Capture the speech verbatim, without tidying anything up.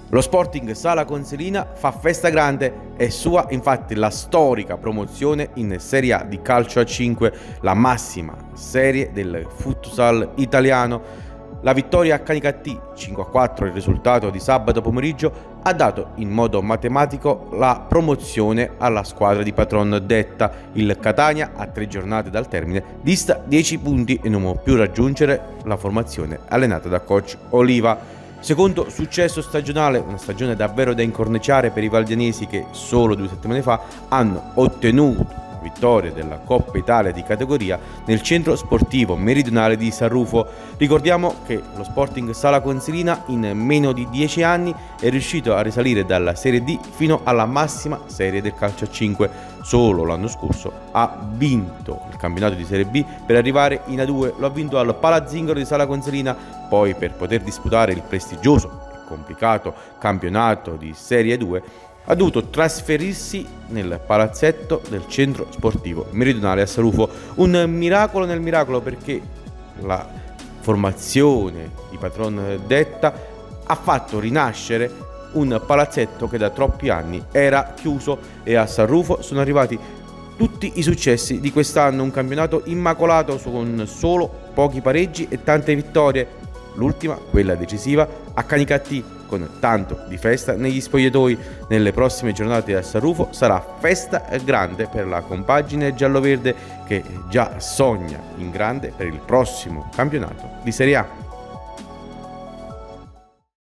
Lo Sporting Sala Consilina fa festa grande e sua infatti la storica promozione in Serie A di calcio a cinque, la massima serie del futsal italiano. La vittoria a Canicattì cinque a quattro, il risultato di sabato pomeriggio, ha dato in modo matematico la promozione alla squadra di Patron Detta. Il Catania, a tre giornate dal termine, dista dieci punti e non può più raggiungere la formazione allenata da coach Oliva. Secondo successo stagionale, una stagione davvero da incorniciare per i valdianesi che solo due settimane fa hanno ottenuto la vittoria della Coppa Italia di categoria nel centro sportivo meridionale di San Rufo. Ricordiamo che lo Sporting Sala Consilina in meno di dieci anni è riuscito a risalire dalla Serie D fino alla massima serie del calcio a cinque. Solo l'anno scorso ha vinto il campionato di Serie B per arrivare in A due, lo ha vinto al Palazzingaro di Sala Consilina, poi per poter disputare il prestigioso e complicato campionato di Serie due ha dovuto trasferirsi nel palazzetto del centro sportivo meridionale a San Rufo. Un miracolo nel miracolo, perché la formazione di Patron Detta ha fatto rinascere un palazzetto che da troppi anni era chiuso, e a San Rufo sono arrivati tutti i successi di quest'anno, un campionato immacolato con solo pochi pareggi e tante vittorie, l'ultima, quella decisiva, a Canicattì, con tanto di festa negli spogliatoi. Nelle prossime giornate a San Rufo sarà festa grande per la compagine gialloverde, che già sogna in grande per il prossimo campionato di Serie A.